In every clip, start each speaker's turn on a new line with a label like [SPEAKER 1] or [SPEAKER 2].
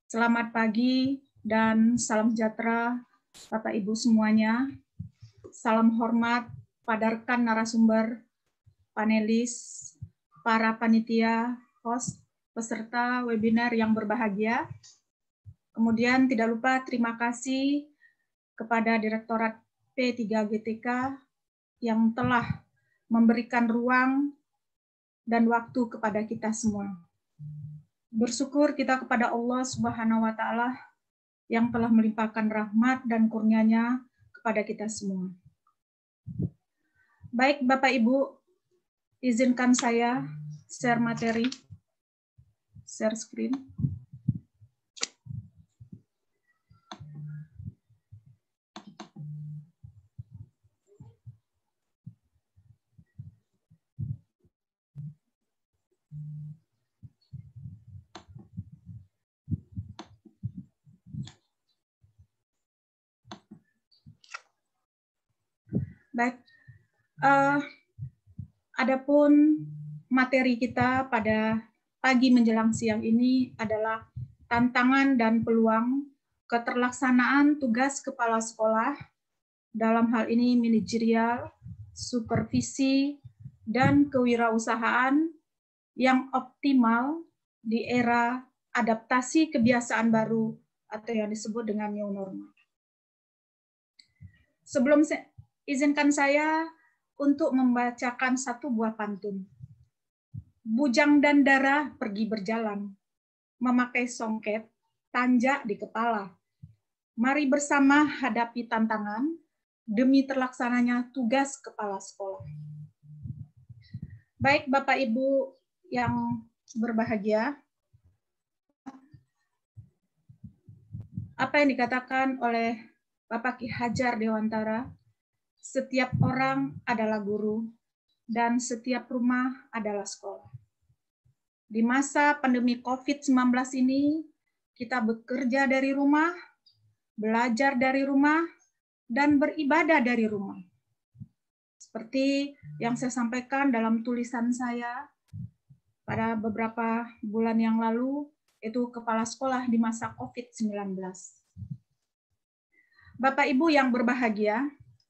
[SPEAKER 1] Selamat pagi dan salam sejahtera Bapak Ibu semuanya. Salam hormat pada rekan narasumber, panelis, para panitia, host, peserta webinar yang berbahagia. Kemudian tidak lupa terima kasih kepada Direktorat P3GTK yang telah memberikan ruang dan waktu kepada kita semua. Bersyukur kita kepada Allah Subhanahu wa Ta'ala yang telah melimpahkan rahmat dan kurnia-Nya kepada kita semua. Baik Bapak Ibu, izinkan saya share materi, share screen. Baik, adapun materi kita pada pagi menjelang siang ini adalah tantangan dan peluang keterlaksanaan tugas kepala sekolah, dalam hal ini manajerial, supervisi, dan kewirausahaan yang optimal di era adaptasi kebiasaan baru atau yang disebut dengan new normal. Sebelum izinkan saya untuk membacakan satu buah pantun. Bujang dan Dara pergi berjalan, memakai songket, tanjak di kepala. Mari bersama hadapi tantangan demi terlaksananya tugas kepala sekolah. Baik Bapak Ibu yang berbahagia, apa yang dikatakan oleh Bapak Ki Hajar Dewantara, setiap orang adalah guru dan setiap rumah adalah sekolah. Di masa pandemi COVID-19 ini, kita bekerja dari rumah, belajar dari rumah, dan beribadah dari rumah. Seperti yang saya sampaikan dalam tulisan saya pada beberapa bulan yang lalu, itu kepala sekolah di masa COVID-19. Bapak Ibu yang berbahagia,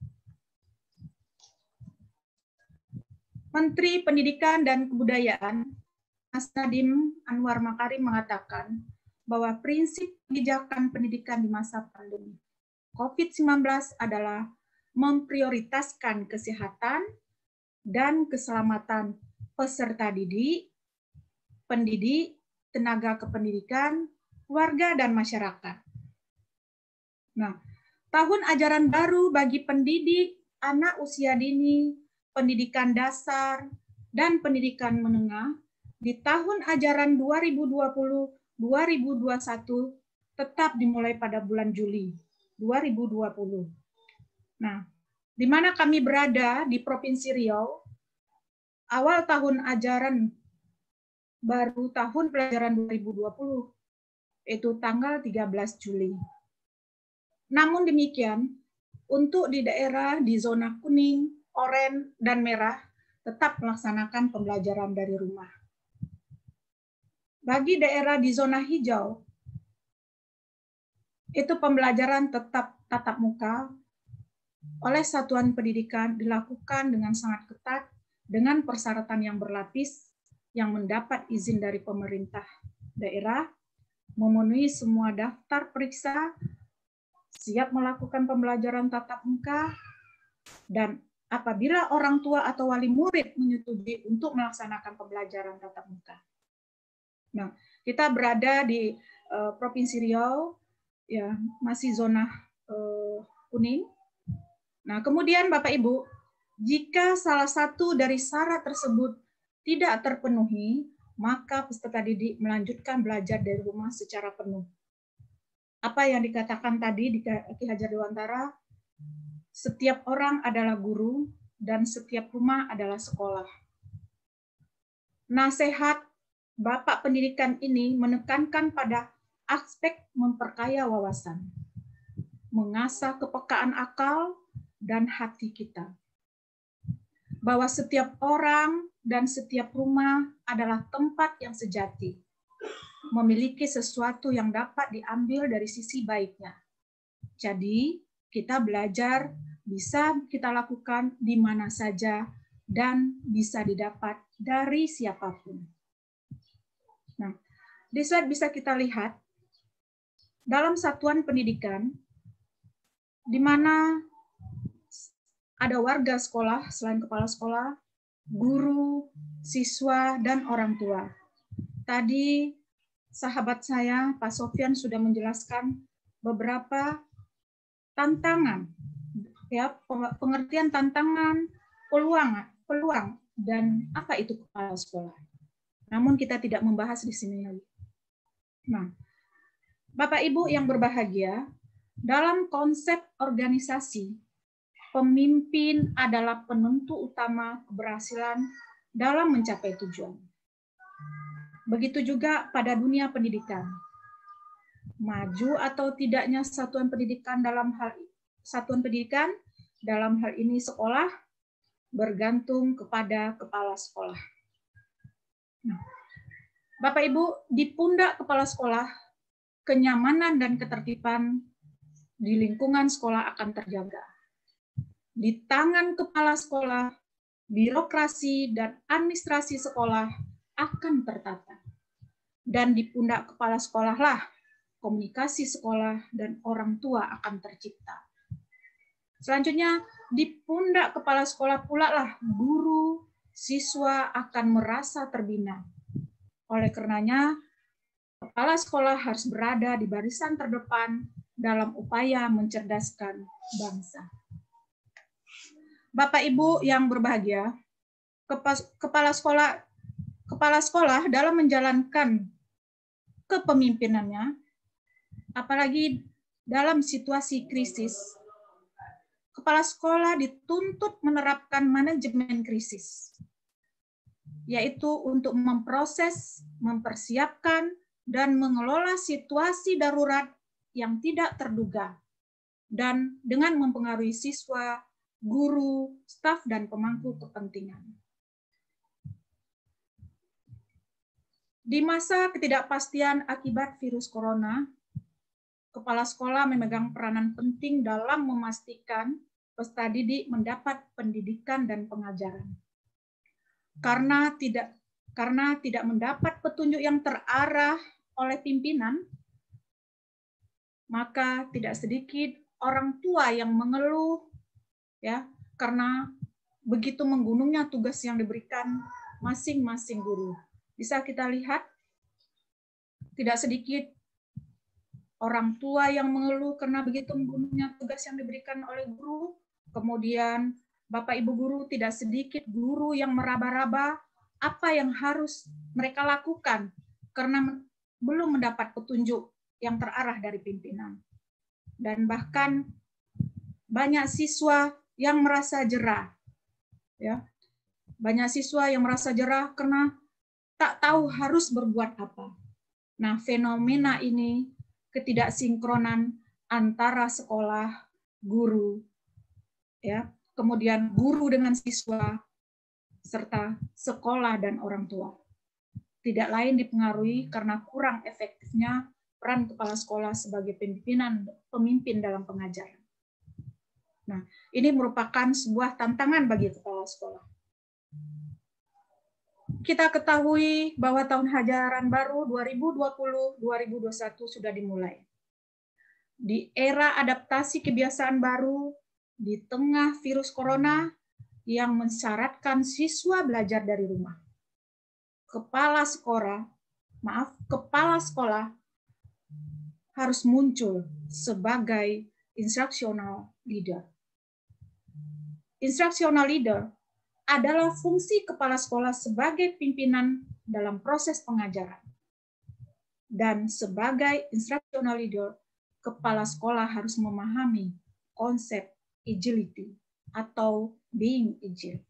[SPEAKER 1] Menteri Pendidikan dan Kebudayaan, Mas Nadiem Anwar Makarim mengatakan bahwa prinsip kebijakan pendidikan di masa pandemi COVID-19 adalah memprioritaskan kesehatan dan keselamatan peserta didik, pendidik, tenaga kependidikan, warga, dan masyarakat. Nah, tahun ajaran baru bagi pendidik anak usia dini, pendidikan dasar, dan pendidikan menengah di tahun ajaran 2020-2021 tetap dimulai pada bulan Juli 2020. Nah, di mana kami berada di Provinsi Riau, awal tahun ajaran baru tahun pelajaran 2020, yaitu tanggal 13 Juli. Namun demikian, untuk di daerah di zona kuning, oranye, dan merah, tetap melaksanakan pembelajaran dari rumah. Bagi daerah di zona hijau, itu pembelajaran tetap tatap muka oleh satuan pendidikan dilakukan dengan sangat ketat dengan persyaratan yang berlapis yang mendapat izin dari pemerintah daerah, memenuhi semua daftar periksa, siap melakukan pembelajaran tatap muka, dan apabila orang tua atau wali murid menyetujui untuk melaksanakan pembelajaran tatap muka. Nah, kita berada di Provinsi Riau, ya masih zona kuning. Nah, kemudian Bapak Ibu, jika salah satu dari syarat tersebut tidak terpenuhi, maka peserta didik melanjutkan belajar dari rumah secara penuh. Apa yang dikatakan tadi di Ki Hajar Dewantara, setiap orang adalah guru dan setiap rumah adalah sekolah. Nasihat Bapak Pendidikan ini menekankan pada aspek memperkaya wawasan, mengasah kepekaan akal dan hati kita. Bahwa setiap orang dan setiap rumah adalah tempat yang sejati, memiliki sesuatu yang dapat diambil dari sisi baiknya. Jadi, kita belajar bisa kita lakukan di mana saja dan bisa didapat dari siapapun. Nah, di slide bisa kita lihat dalam satuan pendidikan di mana ada warga sekolah selain kepala sekolah, guru, siswa, dan orang tua. Tadi sahabat saya, Pak Sofyan, sudah menjelaskan beberapa tantangan, ya, pengertian tantangan, peluang, dan apa itu kepala sekolah. Namun kita tidak membahas di sini lagi. Nah, Bapak Ibu yang berbahagia, dalam konsep organisasi, pemimpin adalah penentu utama keberhasilan dalam mencapai tujuan. Begitu juga pada dunia pendidikan. Maju atau tidaknya satuan pendidikan dalam hal ini sekolah bergantung kepada kepala sekolah. Nah, Bapak Ibu, di pundak kepala sekolah, kenyamanan dan ketertiban di lingkungan sekolah akan terjaga. Di tangan kepala sekolah, birokrasi dan administrasi sekolah akan tertata. Dan di pundak kepala sekolahlah komunikasi sekolah dan orang tua akan tercipta. Selanjutnya, di pundak kepala sekolah pula lah guru, siswa akan merasa terbina. Oleh karenanya, kepala sekolah harus berada di barisan terdepan dalam upaya mencerdaskan bangsa. Bapak Ibu yang berbahagia, kepala sekolah dalam menjalankan kepemimpinannya, apalagi dalam situasi krisis, kepala sekolah dituntut menerapkan manajemen krisis, yaitu untuk memproses, mempersiapkan, dan mengelola situasi darurat yang tidak terduga, dan dengan mempengaruhi siswa, guru, staf, dan pemangku kepentingan. Di masa ketidakpastian akibat virus corona, kepala sekolah memegang peranan penting dalam memastikan peserta didik mendapat pendidikan dan pengajaran. Karena tidak mendapat petunjuk yang terarah oleh pimpinan, maka tidak sedikit orang tua yang mengeluh, ya, karena begitu menggunungnya tugas yang diberikan masing-masing guru. Bisa kita lihat, tidak sedikit orang tua yang mengeluh karena begitu menggunungnya tugas yang diberikan oleh guru. Kemudian Bapak Ibu guru, tidak sedikit guru yang meraba-raba apa yang harus mereka lakukan karena belum mendapat petunjuk yang terarah dari pimpinan. Dan bahkan banyak siswa yang merasa jerah. Ya. Banyak siswa yang merasa jerah karena tak tahu harus berbuat apa. Nah, fenomena ini ketidaksinkronan antara sekolah, guru, ya, kemudian guru dengan siswa, serta sekolah dan orang tua. Tidak lain dipengaruhi karena kurang efektifnya peran kepala sekolah sebagai pemimpin dalam pengajaran. Nah, ini merupakan sebuah tantangan bagi kepala sekolah. Kita ketahui bahwa tahun ajaran baru 2020-2021 sudah dimulai. Di era adaptasi kebiasaan baru, di tengah virus corona yang mensyaratkan siswa belajar dari rumah. Kepala sekolah harus muncul sebagai instructional leader. Instructional leader adalah fungsi kepala sekolah sebagai pimpinan dalam proses pengajaran. Dan sebagai instructional leader, kepala sekolah harus memahami konsep agility atau being agile.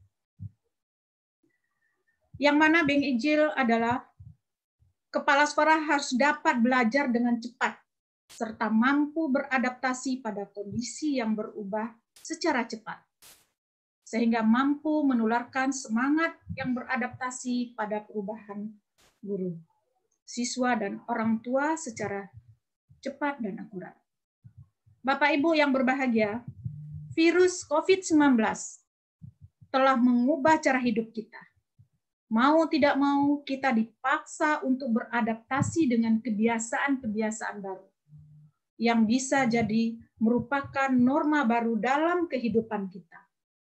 [SPEAKER 1] Yang mana being agile adalah kepala sekolah harus dapat belajar dengan cepat serta mampu beradaptasi pada kondisi yang berubah secara cepat, sehingga mampu menularkan semangat yang beradaptasi pada perubahan guru. siswa dan orang tua secara cepat dan akurat. Bapak Ibu yang berbahagia, virus COVID-19 telah mengubah cara hidup kita. Mau tidak mau, kita dipaksa untuk beradaptasi dengan kebiasaan-kebiasaan baru yang bisa jadi merupakan norma baru dalam kehidupan kita.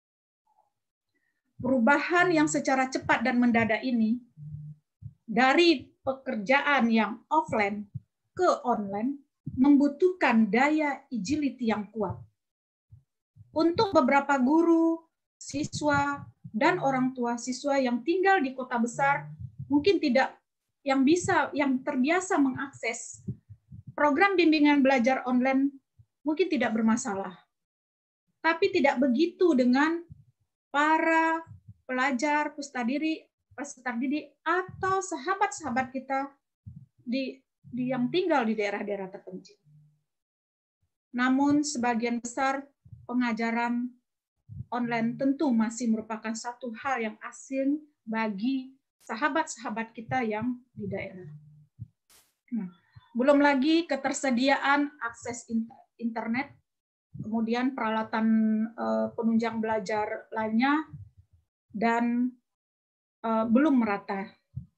[SPEAKER 1] Perubahan yang secara cepat dan mendadak ini dari pekerjaan yang offline ke online membutuhkan daya agility yang kuat. Untuk beberapa guru, siswa, dan orang tua siswa yang tinggal di kota besar mungkin tidak yang terbiasa mengakses program bimbingan belajar online mungkin tidak bermasalah. Tapi tidak begitu dengan para pelajar, peserta didik atau sahabat-sahabat kita yang tinggal di daerah-daerah terpencil. Namun sebagian besar pengajaran online tentu masih merupakan satu hal yang asing bagi sahabat-sahabat kita yang di daerah. Nah, belum lagi ketersediaan akses internet, kemudian peralatan penunjang belajar lainnya, dan belum merata.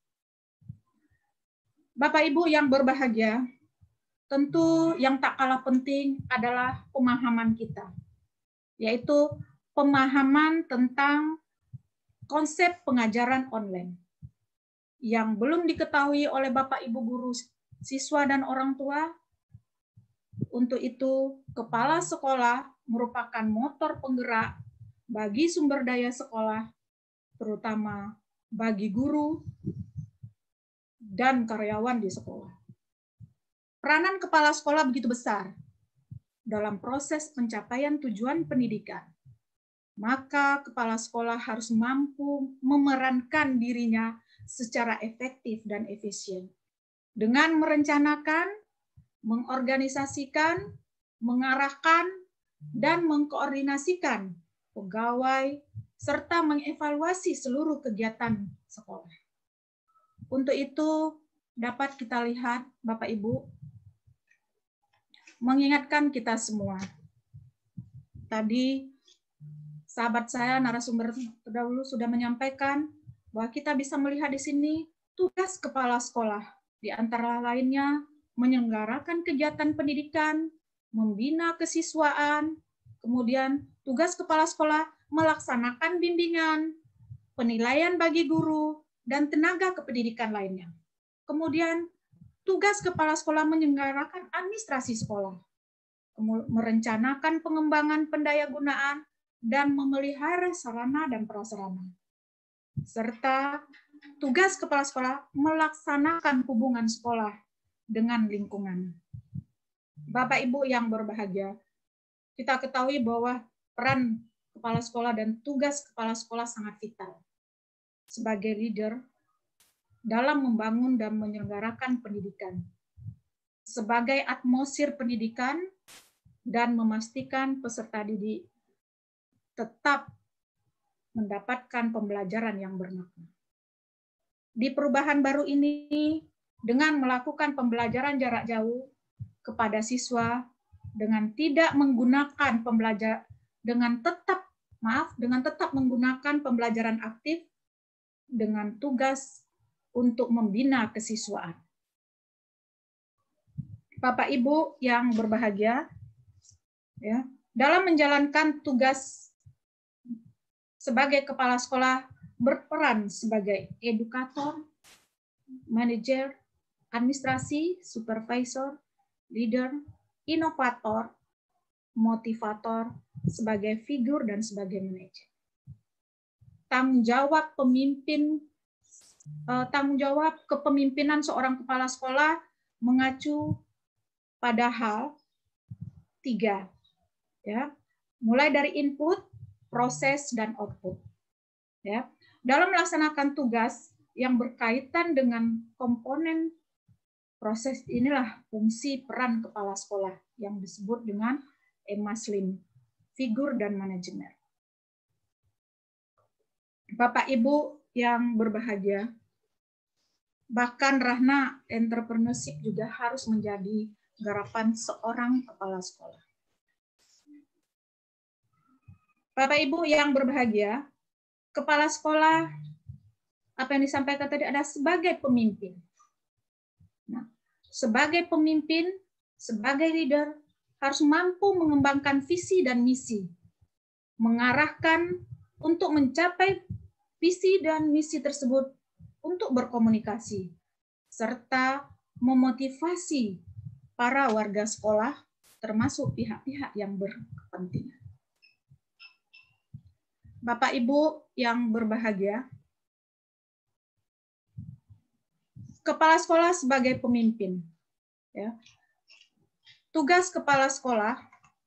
[SPEAKER 1] Bapak Ibu yang berbahagia, tentu yang tak kalah penting adalah pemahaman kita, yaitu pemahaman tentang konsep pengajaran online yang belum diketahui oleh Bapak Ibu guru, siswa, dan orang tua. Untuk itu, kepala sekolah merupakan motor penggerak bagi sumber daya sekolah, terutama bagi guru dan karyawan di sekolah. Peranan kepala sekolah begitu besar dalam proses pencapaian tujuan pendidikan. Maka kepala sekolah harus mampu memerankan dirinya secara efektif dan efisien dengan merencanakan, mengorganisasikan, mengarahkan, dan mengkoordinasikan pegawai serta mengevaluasi seluruh kegiatan sekolah. Untuk itu dapat kita lihat, Bapak Ibu, mengingatkan kita semua. Tadi sahabat saya, narasumber terdahulu sudah menyampaikan bahwa kita bisa melihat di sini tugas kepala sekolah, di antara lainnya menyelenggarakan kegiatan pendidikan, membina kesiswaan, kemudian tugas kepala sekolah melaksanakan bimbingan, penilaian bagi guru, dan tenaga kependidikan lainnya. Kemudian tugas kepala sekolah menyelenggarakan administrasi sekolah, merencanakan pengembangan pendayagunaan, dan memelihara sarana dan prasarana. Serta tugas kepala sekolah melaksanakan hubungan sekolah dengan lingkungan. Bapak Ibu yang berbahagia, kita ketahui bahwa peran kepala sekolah dan tugas kepala sekolah sangat vital sebagai leader dalam membangun dan menyelenggarakan pendidikan, sebagai atmosfer pendidikan, dan memastikan peserta didik tetap mendapatkan pembelajaran yang bermakna. Di perubahan baru ini, dengan melakukan pembelajaran jarak jauh kepada siswa dengan tidak menggunakan dengan tetap menggunakan pembelajaran aktif dengan tugas untuk membina kesiswaan. Bapak Ibu yang berbahagia, ya, dalam menjalankan tugas sebagai kepala sekolah berperan sebagai edukator, manajer, administrasi, supervisor, leader, inovator, motivator, sebagai figur, dan sebagai manajer. Tanggung jawab kepemimpinan seorang kepala sekolah mengacu pada hal 3, ya, mulai dari input, proses, dan output. Ya, dalam melaksanakan tugas yang berkaitan dengan komponen proses inilah fungsi peran kepala sekolah yang disebut dengan EMASLIM, figur dan manajemen. Bapak Ibu yang berbahagia, Bahkan Rahna, entrepreneurship juga harus menjadi garapan seorang kepala sekolah. Bapak Ibu yang berbahagia, kepala sekolah, apa yang disampaikan tadi adalah sebagai pemimpin. Nah, sebagai pemimpin, sebagai leader, harus mampu mengembangkan visi dan misi, mengarahkan untuk mencapai visi dan misi tersebut untuk berkomunikasi, serta memotivasi para warga sekolah, termasuk pihak-pihak yang berkepentingan. Bapak Ibu yang berbahagia, kepala sekolah sebagai pemimpin. Ya. Tugas kepala sekolah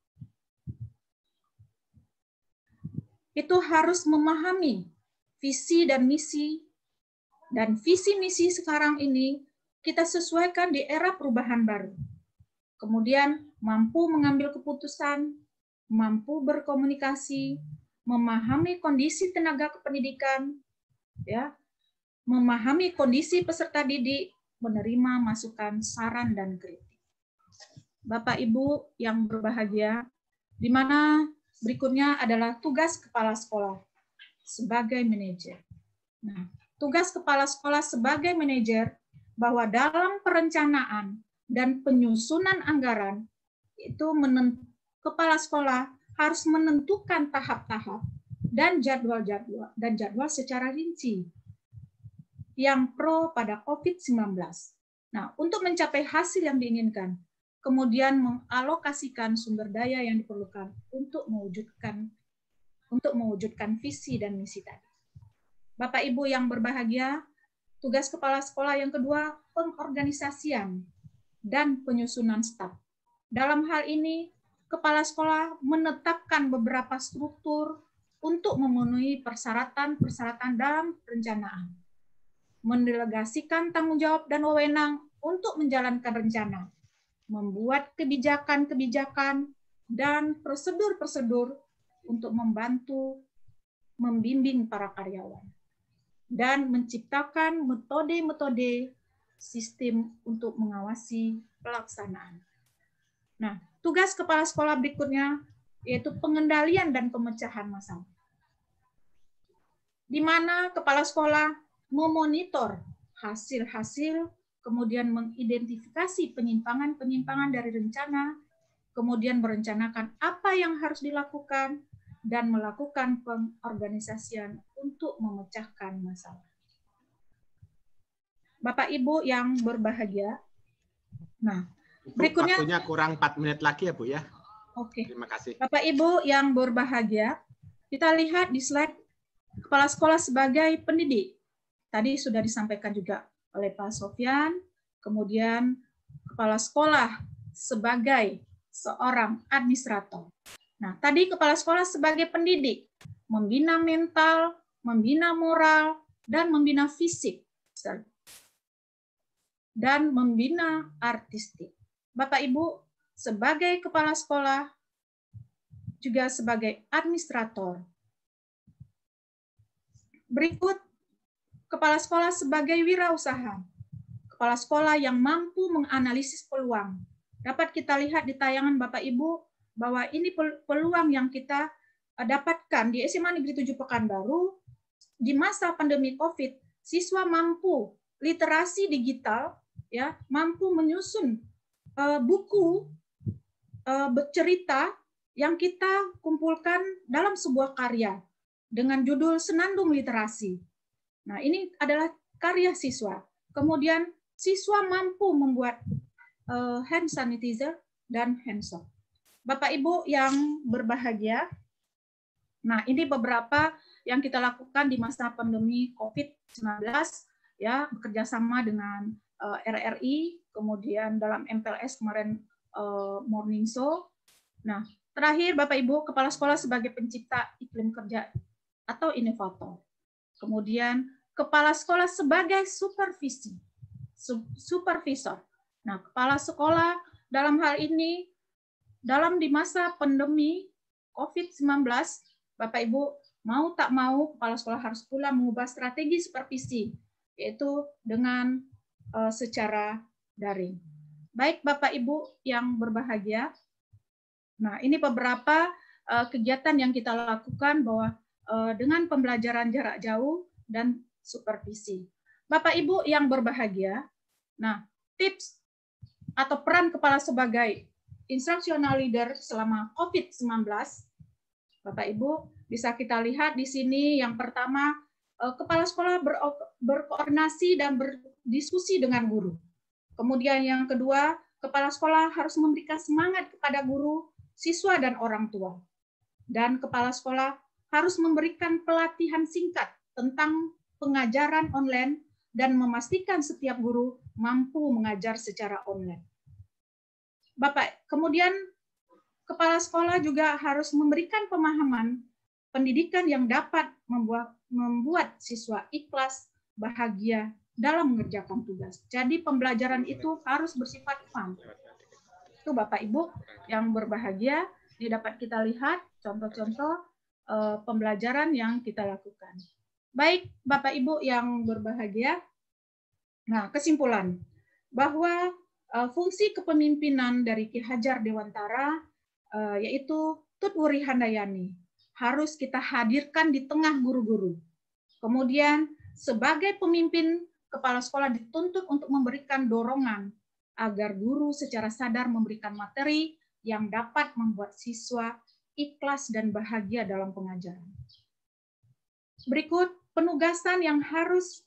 [SPEAKER 1] itu harus memahami visi dan misi, dan visi misi sekarang ini kita sesuaikan di era perubahan baru. Kemudian mampu mengambil keputusan, mampu berkomunikasi, memahami kondisi tenaga kependidikan, ya, memahami kondisi peserta didik, menerima masukan, saran, dan kritik. Bapak Ibu yang berbahagia, di mana berikutnya adalah tugas kepala sekolah sebagai manajer. Nah, tugas kepala sekolah sebagai manajer bahwa dalam perencanaan dan penyusunan anggaran itu kepala sekolah harus menentukan tahap-tahap dan jadwal secara rinci yang pro pada COVID-19. Nah, untuk mencapai hasil yang diinginkan, kemudian mengalokasikan sumber daya yang diperlukan untuk mewujudkan visi dan misi tadi. Bapak Ibu yang berbahagia, tugas kepala sekolah yang kedua, pengorganisasian dan penyusunan staf. Dalam hal ini, kepala sekolah menetapkan beberapa struktur untuk memenuhi persyaratan-persyaratan dalam perencanaan, mendelegasikan tanggung jawab dan wewenang untuk menjalankan rencana, membuat kebijakan-kebijakan dan prosedur-prosedur untuk membantu membimbing para karyawan, dan menciptakan metode-metode sistem untuk mengawasi pelaksanaan. Nah, tugas kepala sekolah berikutnya yaitu pengendalian dan pemecahan masalah, di mana kepala sekolah memonitor hasil-hasil, kemudian mengidentifikasi penyimpangan-penyimpangan dari rencana, kemudian merencanakan apa yang harus dilakukan, dan melakukan pengorganisasian untuk memecahkan masalah. Bapak Ibu yang berbahagia, nah berikutnya
[SPEAKER 2] waktunya kurang 4 menit lagi ya Bu ya.
[SPEAKER 1] Oke.
[SPEAKER 2] Terima kasih.
[SPEAKER 1] Bapak Ibu yang berbahagia, kita lihat di slide kepala sekolah sebagai pendidik. Tadi sudah disampaikan juga oleh Pak Sofyan, kemudian kepala sekolah sebagai seorang administrator. Nah, tadi kepala sekolah sebagai pendidik, membina mental, membina moral, dan membina fisik, dan membina artistik. Bapak Ibu, sebagai kepala sekolah, juga sebagai administrator. Berikut, kepala sekolah sebagai wirausaha. Kepala sekolah yang mampu menganalisis peluang. Dapat kita lihat di tayangan Bapak Ibu, bahwa ini peluang yang kita dapatkan di SMA Negeri 7 Pekanbaru di masa pandemi COVID. Siswa mampu literasi digital, ya, mampu menyusun buku bercerita yang kita kumpulkan dalam sebuah karya dengan judul Senandung Literasi. Nah, ini adalah karya siswa. Kemudian siswa mampu membuat hand sanitizer dan hand soap. Bapak Ibu yang berbahagia, nah ini beberapa yang kita lakukan di masa pandemi COVID-19, ya, bekerjasama dengan RRI, kemudian dalam MPLS kemarin Morning Show. Nah, terakhir Bapak Ibu, kepala sekolah sebagai pencipta iklim kerja atau inovator. Kemudian kepala sekolah sebagai supervisor. Nah, kepala sekolah dalam hal ini, di masa pandemi COVID-19, Bapak Ibu mau tak mau kepala sekolah harus pula mengubah strategi supervisi, yaitu dengan secara daring. Baik Bapak Ibu yang berbahagia, nah ini beberapa kegiatan yang kita lakukan bahwa dengan pembelajaran jarak jauh dan supervisi. Bapak Ibu yang berbahagia, nah tips atau peran kepala sebagai instructional leader selama COVID-19, Bapak Ibu bisa kita lihat di sini yang pertama, kepala sekolah berkoordinasi dan berdiskusi dengan guru. Kemudian yang kedua, kepala sekolah harus memberikan semangat kepada guru, siswa, dan orang tua. Dan kepala sekolah harus memberikan pelatihan singkat tentang pengajaran online dan memastikan setiap guru mampu mengajar secara online. Bapak, kemudian kepala sekolah juga harus memberikan pemahaman pendidikan yang dapat membuat siswa ikhlas, bahagia dalam mengerjakan tugas. Jadi pembelajaran itu harus bersifat fun. Itu Bapak Ibu yang berbahagia, ini dapat kita lihat contoh-contoh pembelajaran yang kita lakukan. Baik Bapak Ibu yang berbahagia, nah kesimpulan bahwa fungsi kepemimpinan dari Ki Hajar Dewantara yaitu Tut Wuri Handayani harus kita hadirkan di tengah guru-guru. Kemudian sebagai pemimpin, kepala sekolah dituntut untuk memberikan dorongan agar guru secara sadar memberikan materi yang dapat membuat siswa ikhlas dan bahagia dalam pengajaran. Berikut penugasan yang harus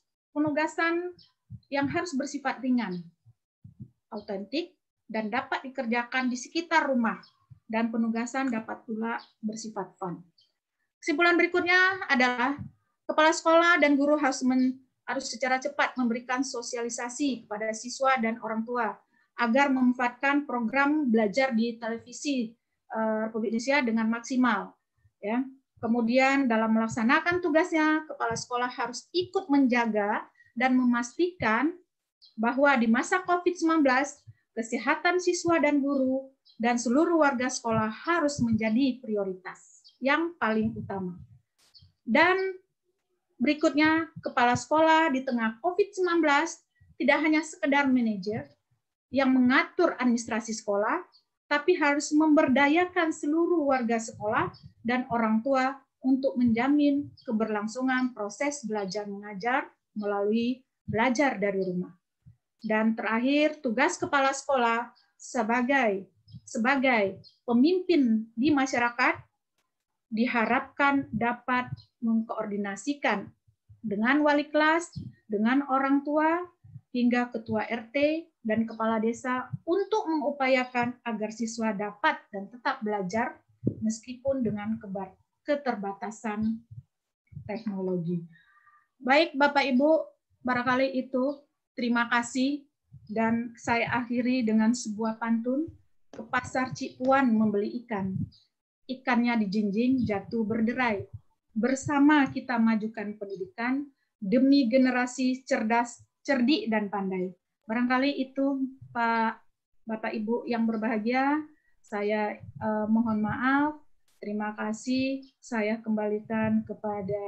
[SPEAKER 1] bersifat ringan, autentik, dan dapat dikerjakan di sekitar rumah, dan penugasan dapat pula bersifat fun. Kesimpulan berikutnya adalah kepala sekolah dan guru harus secara cepat memberikan sosialisasi kepada siswa dan orang tua agar memanfaatkan program belajar di televisi Republik Indonesia dengan maksimal. Ya. Kemudian dalam melaksanakan tugasnya, kepala sekolah harus ikut menjaga dan memastikan bahwa di masa COVID-19, kesehatan siswa dan guru dan seluruh warga sekolah harus menjadi prioritas yang paling utama. Dan berikutnya, kepala sekolah di tengah COVID-19 tidak hanya sekedar manajer yang mengatur administrasi sekolah, tapi harus memberdayakan seluruh warga sekolah dan orang tua untuk menjamin keberlangsungan proses belajar mengajar melalui belajar dari rumah. Dan terakhir, tugas kepala sekolah sebagai pemimpin di masyarakat diharapkan dapat mengkoordinasikan dengan wali kelas, dengan orang tua, hingga ketua RT dan kepala desa untuk mengupayakan agar siswa dapat dan tetap belajar meskipun dengan keterbatasan teknologi. Baik Bapak Ibu, barangkali itu. Terima kasih, dan saya akhiri dengan sebuah pantun. Ke pasar Cipuan membeli ikan. Ikannya dijinjing jatuh berderai. Bersama kita majukan pendidikan demi generasi cerdas, cerdik, dan pandai. Barangkali itu Pak, Bapak Ibu yang berbahagia. Saya mohon maaf. Terima kasih. Saya kembalikan kepada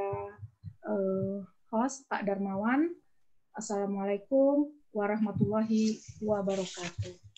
[SPEAKER 1] host Pak Darmawan. Assalamualaikum warahmatullahi wabarakatuh.